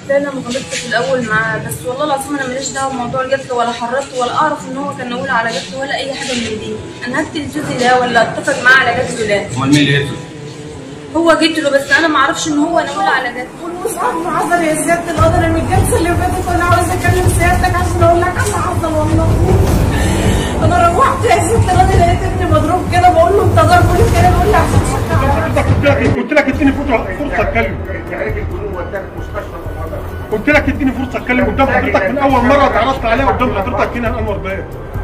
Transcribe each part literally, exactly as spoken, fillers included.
لا انا ما غلطتش في الاول معاه، بس والله العظيم انا ماليش دعوه بموضوع القتل ولا حرضته ولا اعرف ان هو كان ناوي على قتل ولا اي حاجه من دي. انا هقتل جوزي لا ولا اتفق معاه على قتله لا. امال مين اللي قتله؟ هو قتله بس انا ما اعرفش ان هو ناوي على قتله. والمصعب معذر يا سياده القدر من الجلسه اللي فاتت وانا عاوزه اكلم سيادتك عشان اقول لك انا حصل والله. انا روحت يا سياده القدر لقيت ابني مضروب كده بقول له انت ضربه ليه كده بيقول لي عشان شكله. قلت لك اديني فرصه اتكلم. قلت لك اديني فرصه اتكلم قدام حضرتك من اول مره اتعرفت عليها قدام حضرتك هنا انور بيه.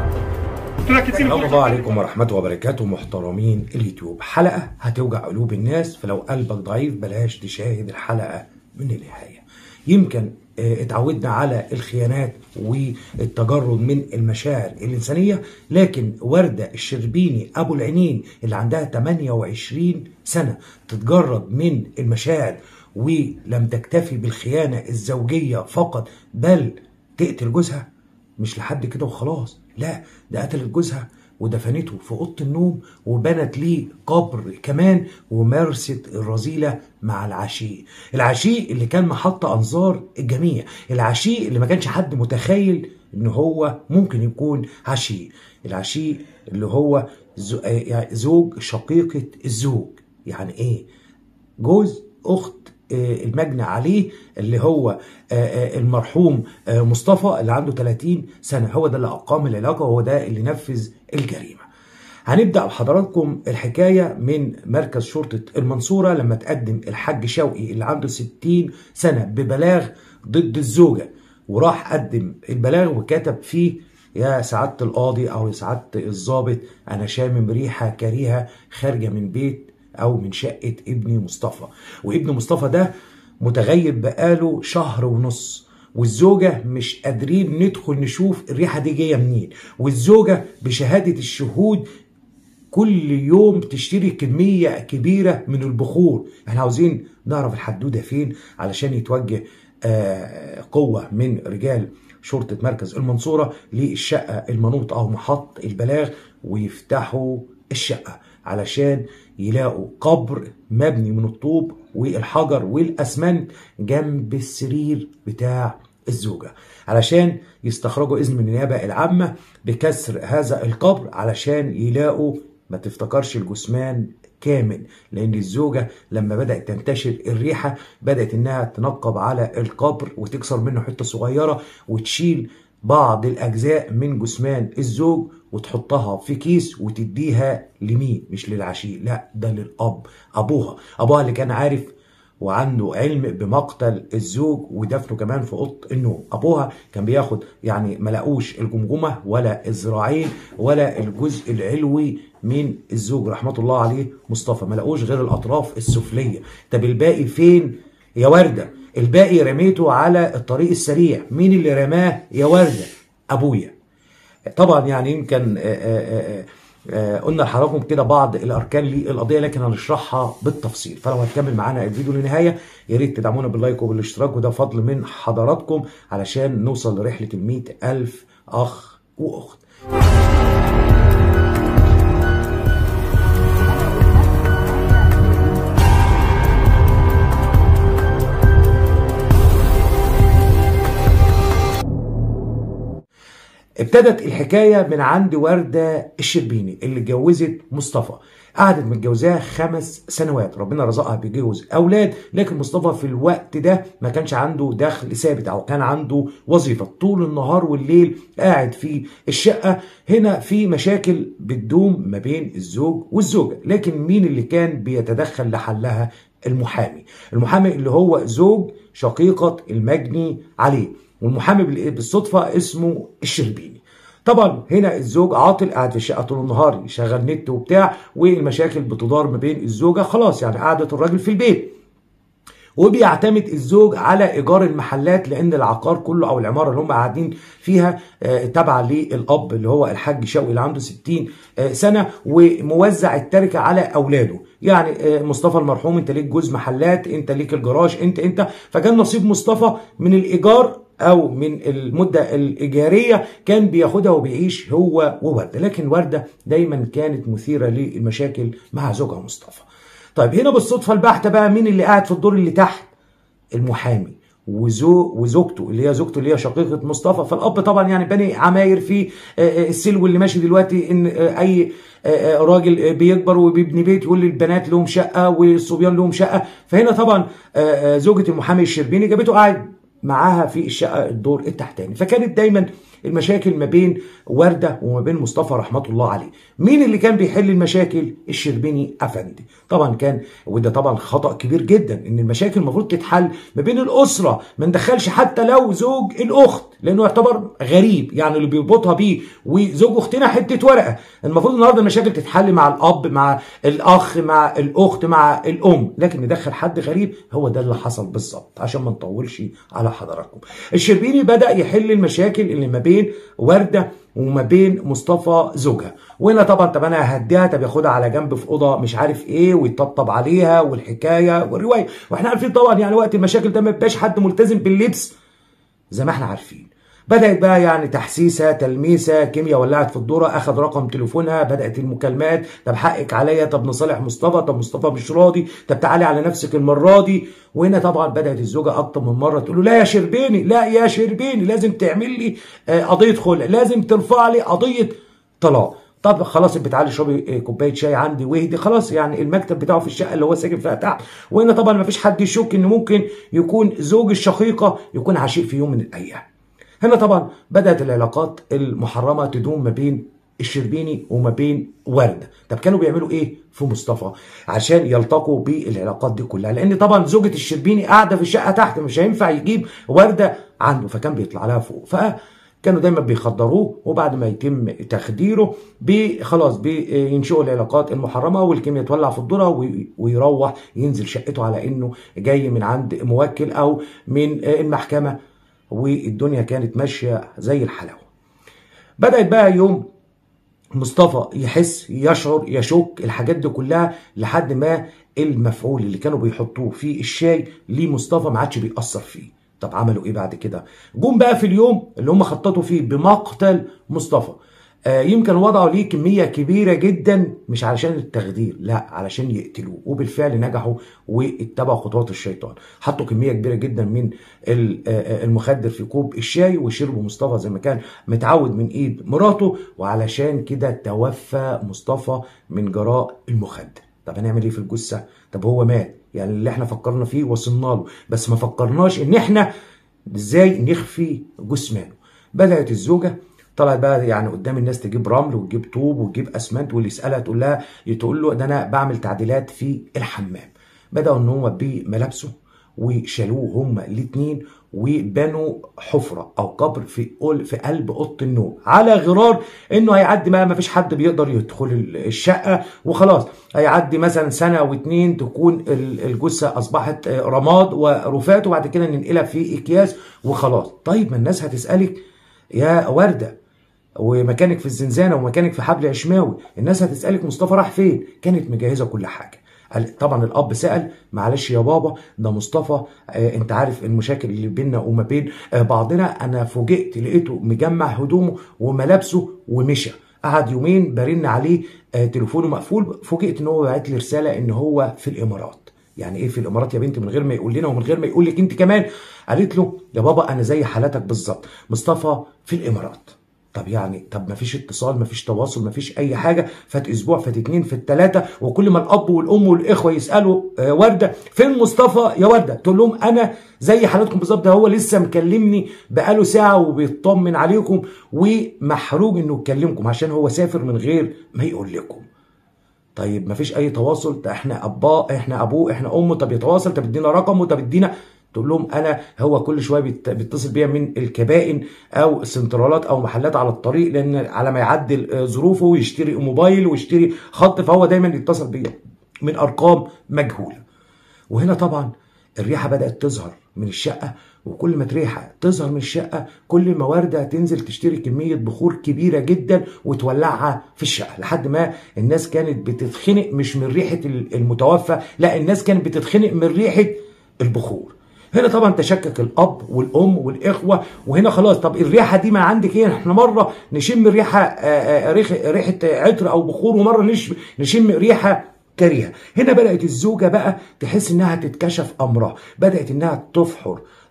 قلت لك اديني فرصه. السلام عليكم ورحمه الله وبركاته محترمين اليوتيوب. حلقه هتوجع قلوب الناس، فلو قلبك ضعيف بلاش تشاهد الحلقه من النهايه. يمكن اتعودنا على الخيانات والتجرد من المشاعر الإنسانية، لكن وردة الشربيني أبو العينين اللي عندها ثمانية وعشرين سنة تتجرد من المشاعر ولم تكتفي بالخيانة الزوجية فقط بل تقتل جوزها. مش لحد كده وخلاص، لا ده قتلت جوزها ودفنته في اوضه النوم وبنت ليه قبر كمان ومارست الرذيله مع العشيق. العشيق اللي كان محط انظار الجميع، العشيق اللي ما كانش حد متخيل ان هو ممكن يكون عشيق، العشيق اللي هو زوج شقيقه الزوج. يعني ايه؟ جوز اخت المجني عليه اللي هو المرحوم مصطفى اللي عنده ثلاثين سنة، هو ده اللي أقام العلاقة وهو ده اللي نفذ الجريمة. هنبدأ بحضراتكم الحكاية من مركز شرطة المنصورة لما تقدم الحاج شوقي اللي عنده ستين سنة ببلاغ ضد الزوجة، وراح قدم البلاغ وكتب فيه: يا سعادة القاضي أو يا سعادة الضابط، أنا شامم ريحة كريهة خارجة من بيت أو من شقة ابني مصطفى، وابن مصطفى ده متغيب بقاله شهر ونص، والزوجة مش قادرين ندخل نشوف الريحة دي جاية منين، والزوجة بشهادة الشهود كل يوم تشتري كمية كبيرة من البخور. احنا عاوزين نعرف الحدودة فين علشان يتوجه آه قوة من رجال شرطة مركز المنصورة للشقة المنوطة أو محط البلاغ ويفتحوا الشقة علشان يلاقوا قبر مبني من الطوب والحجر والأسمنت جنب السرير بتاع الزوجة، علشان يستخرجوا إذن من النيابة العامة بكسر هذا القبر علشان يلاقوا، ما تفتكرش الجثمان كامل، لأن الزوجة لما بدأت تنتشر الريحة بدأت إنها تنقب على القبر وتكسر منه حتة صغيرة وتشيل بعض الأجزاء من جثمان الزوج وتحطها في كيس وتديها لمين؟ مش للعشيق، لا ده للأب، أبوها، أبوها اللي كان عارف وعنده علم بمقتل الزوج ودفنه كمان في اوضه النوم. ابوها كان بياخد يعني ما لقوش الجمجمه ولا الذراعين ولا الجزء العلوي من الزوج رحمه الله عليه مصطفى، ما لقوش غير الاطراف السفليه. طب الباقي فين يا ورده؟ الباقي رميته على الطريق السريع. مين اللي رماه يا ورده؟ ابويا. طبعا يعني يمكن آآ آآ آه قلنا لحضراتكم كده بعض الاركان للقضيه لكن هنشرحها بالتفصيل، فلو هتكمل معانا الفيديو للنهايه يا ريت تدعمونا باللايك وبالاشتراك، وده فضل من حضراتكم علشان نوصل لرحله ال مئة ألف اخ واخت. ابتدت الحكاية من عند وردة الشربيني اللي اتجوزت مصطفى، قعدت متجوزاه خمس سنوات، ربنا رزقها بجوز أولاد، لكن مصطفى في الوقت ده ما كانش عنده دخل ثابت أو كان عنده وظيفة، طول النهار والليل قاعد في الشقة. هنا في مشاكل بتدوم ما بين الزوج والزوجة، لكن مين اللي كان بيتدخل لحلها؟ المحامي، المحامي اللي هو زوج شقيقة المجني عليه، والمحامي بالصدفة اسمه الشربيني. طبعا هنا الزوج عاطل قاعد في الشقة طول النهار يشغل نت وبتاع، والمشاكل بتدار ما بين الزوجة، خلاص يعني قعدت الراجل في البيت، وبيعتمد الزوج على ايجار المحلات لان العقار كله او العماره اللي هم قاعدين فيها تابعه للاب اللي هو الحاج شوقي اللي عنده ستين سنه، وموزع التركه على اولاده. يعني مصطفى المرحوم انت ليك جوز محلات، انت ليك الجراج، انت انت فكان نصيب مصطفى من الايجار او من المده الايجاريه كان بياخدها وبيعيش هو وورده، لكن ورده دايما كانت مثيره للمشاكل مع زوجها مصطفى. طيب هنا بالصدفه البحته بقى مين اللي قاعد في الدور اللي تحت؟ المحامي، وزو وزوجته اللي هي زوجته اللي هي شقيقه مصطفى. فالاب طبعا يعني بني عماير في السلو اللي ماشي دلوقتي، ان اي راجل بيكبر وبيبني بيت يقول للبنات لهم شقه والصبيان لهم شقه. فهنا طبعا زوجة المحامي الشربيني جابته قاعد معاها في الشقه الدور التحتاني. فكانت دايما المشاكل ما بين وردة وما بين مصطفى رحمة الله عليه. مين اللي كان بيحل المشاكل؟ الشربيني أفندي. طبعا كان، وده طبعا خطأ كبير جدا، ان المشاكل المفروض تتحل ما بين الأسرة، ما ندخلش حتى لو زوج الأخت، لأنه يعتبر غريب يعني اللي بيربطها بيه، وزوج أختنا حتة ورقة. المفروض النهارده المشاكل تتحل مع الأب، مع الأخ، مع الأخت، مع الأم، لكن ندخل حد غريب. هو ده اللي حصل بالظبط، عشان ما نطولش على حضراتكم. الشربيني بدأ يحل المشاكل اللي ما بين وردة وما بين مصطفى زوجها. وهنا طبعا طب انا ههديها، طب ياخدها على جنب في اوضه مش عارف ايه ويطبطب عليها والحكايه والروايه. واحنا عارفين طبعا يعني وقت المشاكل ده ما بيبقاش حد ملتزم باللبس زي ما احنا عارفين. بدأت بقى يعني تحسيسة، تلميسة، كيمياء ولعت في الدورة، أخذ رقم تليفونها، بدأت المكالمات، طب حقك عليا، طب نصالح مصطفى، طب مصطفى مش راضي، طب تعالي على نفسك المرة دي. وهنا طبعا بدأت الزوجة أكتر من مرة تقول له لا يا شربيني، لا يا شربيني، لازم تعمل لي قضية خلع، لازم ترفع لي قضية طلاق. طب خلاص بتعالي اشربي كوبايه شاي عندي واهدي، خلاص يعني المكتب بتاعه في الشقه اللي هو ساكن فيها تحت. وهنا طبعا ما فيش حد يشك ان ممكن يكون زوج الشقيقه يكون عشيق في يوم من الايام. هنا طبعا بدأت العلاقات المحرمة تدوم ما بين الشربيني وما بين وردة. طب كانوا بيعملوا ايه في مصطفى عشان يلتقوا بالعلاقات دي كلها؟ لان طبعا زوجة الشربيني قاعدة في الشقة تحت، مش هينفع يجيب وردة عنده، فكان بيطلع لها فوق. فكانوا دايما بيخدروه، وبعد ما يتم تخديره بي خلاص بينشئوا العلاقات المحرمة، والكيمياء تولع في الذرة ويروح ينزل شقته على انه جاي من عند موكل او من المحكمة، والدنيا كانت ماشية زي الحلاوة. بدأت بقى يوم مصطفى يحس، يشعر، يشك، الحاجات دي كلها، لحد ما المفعول اللي كانوا بيحطوه في الشاي لمصطفى ما عادش بيأثر فيه. طب عملوا ايه بعد كده؟ جم بقى في اليوم اللي هم خططوا فيه بمقتل مصطفى، آه يمكن وضعوا ليه كمية كبيرة جدا، مش علشان التخدير، لا علشان يقتلوه. وبالفعل نجحوا واتبعوا خطوات الشيطان، حطوا كمية كبيرة جدا من المخدر في كوب الشاي وشربوا مصطفى زي ما كان متعود من ايد مراته، وعلشان كده توفى مصطفى من جراء المخدر. طب هنعمل ايه في الجثة؟ طب هو مات، يعني اللي احنا فكرنا فيه وصلنا له، بس ما فكرناش ان احنا ازاي نخفي جثمانه. بدأت الزوجة طلعت بقى يعني قدام الناس تجيب رمل وتجيب طوب وتجيب اسمنت، واللي يسالها تقول لها تقول له ده انا بعمل تعديلات في الحمام. بداوا ان هم بملابسه وشالوه هما الاثنين وبنوا حفره او قبر في في قلب اوضه النوم، على غرار انه هيعدي ما فيش حد بيقدر يدخل الشقه، وخلاص هيعدي مثلا سنه واتنين تكون الجثه اصبحت رماد ورفات، وبعد كده ننقلها في اكياس وخلاص. طيب ما الناس هتسالك يا ورده ومكانك في الزنزانه ومكانك في حبل عشماوي، الناس هتسالك مصطفى راح فين؟ كانت مجهزه كل حاجه. طبعا الاب سال معلش يا بابا ده مصطفى، آه انت عارف المشاكل اللي بيننا وما بين آه بعضنا، انا فوجئت لقيته مجمع هدومه وملابسه ومشى، قعد يومين برن عليه آه تليفونه مقفول، فوجئت ان هو بعت لي رساله ان هو في الامارات. يعني ايه في الامارات يا بنتي من غير ما يقول لنا ومن غير ما يقول لك انت كمان؟ قالت له يا بابا انا زي حالتك بالظبط، مصطفى في الامارات. طب يعني طب ما فيش اتصال، ما فيش تواصل، ما فيش اي حاجه. فات اسبوع، فات اتنين، فات تلاته، وكل ما الاب والام والاخوه يسالوا آه ورده فين مصطفى يا ورده، تقول لهم انا زي حالتكم بالظبط، ده هو لسه مكلمني بقاله ساعه وبيطمن عليكم ومحروج انه يكلمكم عشان هو سافر من غير ما يقول لكم. طيب ما فيش اي تواصل، ده احنا اباه احنا ابوه احنا امه، طب يتواصل، طب ادينا رقمه، طب ادينا. تقول لهم انا هو كل شويه بيتصل بيا من الكبائن او سنترالات او محلات على الطريق، لان على ما يعدل ظروفه ويشتري موبايل ويشتري خط، فهو دايما يتصل بيا من ارقام مجهوله. وهنا طبعا الريحه بدات تظهر من الشقه، وكل ما ريحه تظهر من الشقه كل ما ورده تنزل تشتري كميه بخور كبيره جدا وتولعها في الشقه، لحد ما الناس كانت بتتخنق مش من ريحه المتوفى، لا الناس كانت بتتخنق من ريحه البخور. هنا طبعا تشكك الاب والام والاخوه، وهنا خلاص طب الريحه دي ما عندك ايه؟ احنا مره نشم ريحه ريحه عطر او بخور، ومره نشم ريحه كريهه. هنا بدات الزوجه بقى تحس انها تتكشف امرها، بدات انها تفحر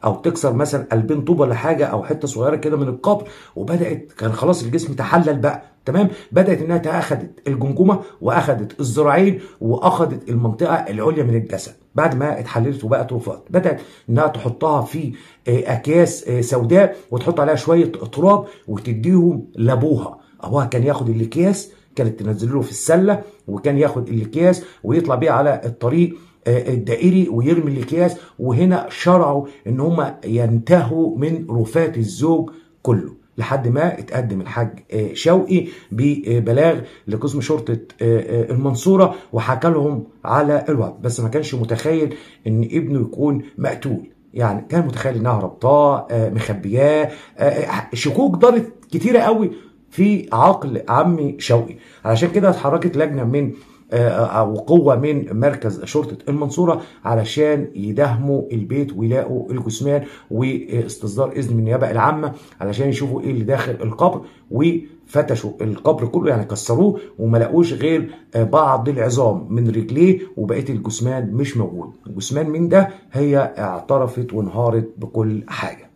او تكسر مثلا قلبين طوب ولا حاجه او حته صغيره كده من القبر، وبدات كان خلاص الجسم تحلل بقى تمام، بدات انها اخذت الجمجمه واخذت الذراعين واخذت المنطقه العليا من الجسد. بعد ما اتحللت وبقت رفات، بدات انها تحطها في اكياس سوداء وتحط عليها شويه تراب وتديهم لابوها. ابوها كان ياخد الاكياس، كانت تنزل له في السله، وكان ياخد الاكياس ويطلع بيه على الطريق الدائري ويرمي الاكياس. وهنا شرعوا ان هم ينتهوا من رفات الزوج كله، لحد ما اتقدم الحاج شوقي ببلاغ لقسم شرطه المنصوره وحكى لهم على الوضع، بس ما كانش متخيل ان ابنه يكون مقتول. يعني كان متخيل انها ربطاه مخبياه، شكوك دارت كتيره قوي في عقل عمي شوقي. علشان كده اتحركت لجنه من او قوه من مركز شرطه المنصوره علشان يداهموا البيت ويلاقوا الجثمان، واستصدار اذن من النيابه العامه علشان يشوفوا ايه اللي داخل القبر. وفتشوا القبر كله، يعني كسروه وما لقوش غير بعض العظام من رجليه، وبقيه الجثمان مش موجود. الجثمان من ده هي اعترفت وانهارت بكل حاجه.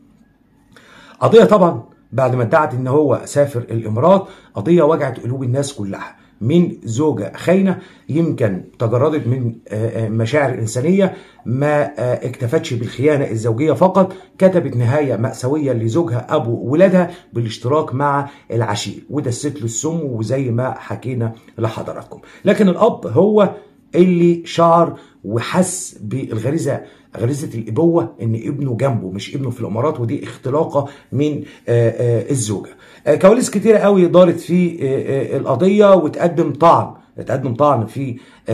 قضيه طبعا بعد ما ادعت ان هو سافر الامارات، قضيه وجعت قلوب الناس كلها، من زوجة خاينة يمكن تجردت من مشاعر إنسانية، ما اكتفتش بالخيانة الزوجية فقط، كتبت نهاية مأساوية لزوجها أبو ولادها بالاشتراك مع العشير ودست له السم، وزي ما حكينا لحضراتكم. لكن الأب هو اللي شعر وحس بالغريزة، غريزة الإبوة، إن ابنه جنبه مش ابنه في الإمارات، ودي اختلاقة من الزوجة. كواليس كتيرة قوي دارت في القضية، وتقدم طعن اتقدم طعن في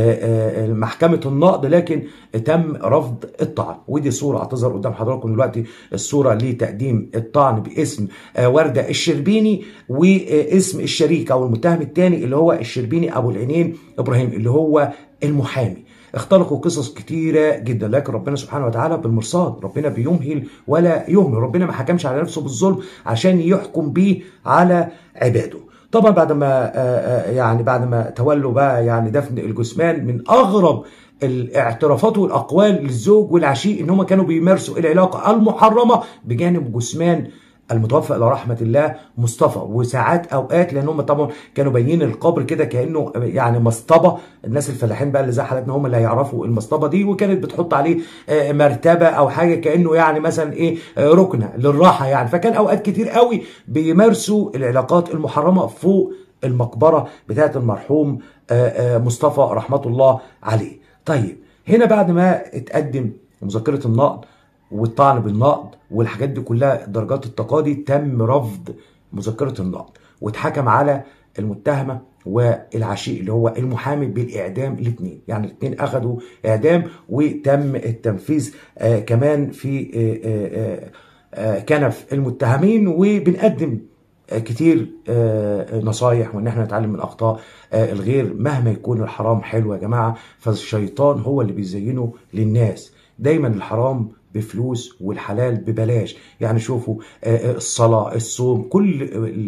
محكمة النقض، لكن تم رفض الطعن. ودي صورة هتظهر قدام حضراتكم دلوقتي، الصورة لتقديم الطعن باسم وردة الشربيني، واسم الشريك أو المتهم الثاني اللي هو الشربيني أبو العينين إبراهيم اللي هو المحامي. اختلقوا قصص كتيرة جدا، لكن ربنا سبحانه وتعالى بالمرصاد، ربنا بيمهل ولا يهمل، ربنا ما حكمش على نفسه بالظلم عشان يحكم بيه على عباده. طبعا بعد ما يعني بعد ما تولوا بقى يعني دفن الجثمان، من اغرب الاعترافات والاقوال للزوج والعشيق ان هم كانوا بيمارسوا العلاقه المحرمه بجانب جثمان المتوفى الى رحمه الله مصطفى. وساعات اوقات لان هم طبعا كانوا باينين القبر كده كانه يعني مصطبه، الناس الفلاحين بقى اللي زي حالتنا هم اللي هيعرفوا المصطبه دي، وكانت بتحط عليه مرتبه او حاجه كانه يعني مثلا ايه ركنه للراحه يعني. فكان اوقات كتير قوي بيمارسوا العلاقات المحرمه فوق المقبره بتاعه المرحوم مصطفى رحمه الله عليه. طيب هنا بعد ما اتقدم مذكره النقض والطعن بالنقض والحاجات دي كلها درجات التقاضي، تم رفض مذكرة النقض، واتحكم على المتهمة والعشيق اللي هو المحامي بالإعدام الاثنين. يعني الاثنين أخذوا إعدام، وتم التنفيذ آه كمان في آه آه كنف المتهمين. وبنقدم آه كتير آه نصايح وإن احنا نتعلم من أخطاء آه الغير. مهما يكون الحرام حلو يا جماعة، فالشيطان هو اللي بيزينه للناس. دايما الحرام بفلوس والحلال ببلاش. يعني شوفوا الصلاة، الصوم، كل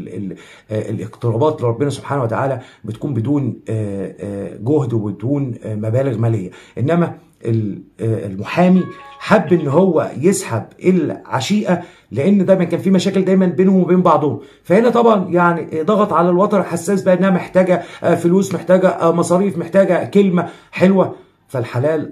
الاقترابات لربنا سبحانه وتعالى بتكون بدون جهد وبدون مبالغ مالية. إنما المحامي حب ان هو يسحب العشيقه، لان دايما كان في مشاكل دايما بينهم وبين بعضهم. فهنا طبعا يعني ضغط على الوتر الحساس بقى انها محتاجه فلوس، محتاجه مصاريف، محتاجه كلمه حلوه. فالحلال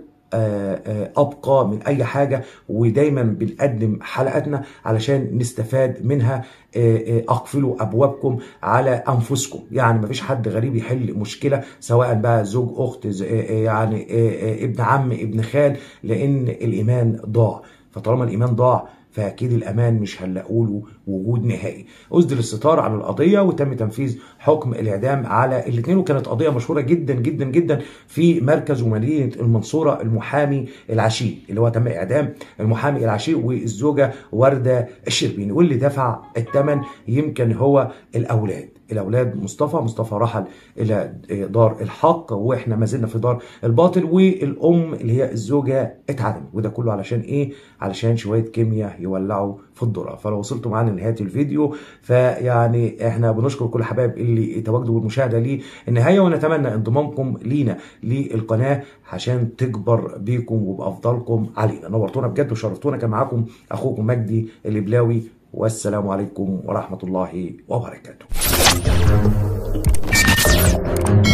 أبقى من أي حاجة، ودايما بنقدم حلقاتنا علشان نستفاد منها. أقفلوا أبوابكم على أنفسكم، يعني مفيش حد غريب يحل مشكلة، سواء بقى زوج، أخت، يعني ابن عم، ابن خال، لأن الإيمان ضاع. فطالما الإيمان ضاع فأكيد الأمان مش هنلاقوا له وجود نهائي. أسدل الستار على القضية وتم تنفيذ حكم الإعدام على الاثنين. وكانت قضية مشهورة جدا جدا جدا في مركز ومدينة المنصورة، المحامي العشيق اللي هو تم إعدام المحامي العشيق والزوجة وردة الشربيني، واللي دفع الثمن يمكن هو الأولاد. الاولاد مصطفى مصطفى رحل الى دار الحق، واحنا ما زلنا في دار الباطل، والام اللي هي الزوجه اتعدمت. وده كله علشان ايه؟ علشان شويه كيمياء يولعوا في الذره. فلو وصلتوا معانا لنهايه الفيديو فيعني احنا بنشكر كل الحبايب اللي تواجدوا بالمشاهده ليه النهايه، ونتمنى انضمامكم لينا للقناه عشان تكبر بيكم وبافضلكم علينا. نورتونا بجد وشرفتونا. كان معاكم اخوكم مجدي الإبلاوي، والسلام عليكم ورحمه الله وبركاته.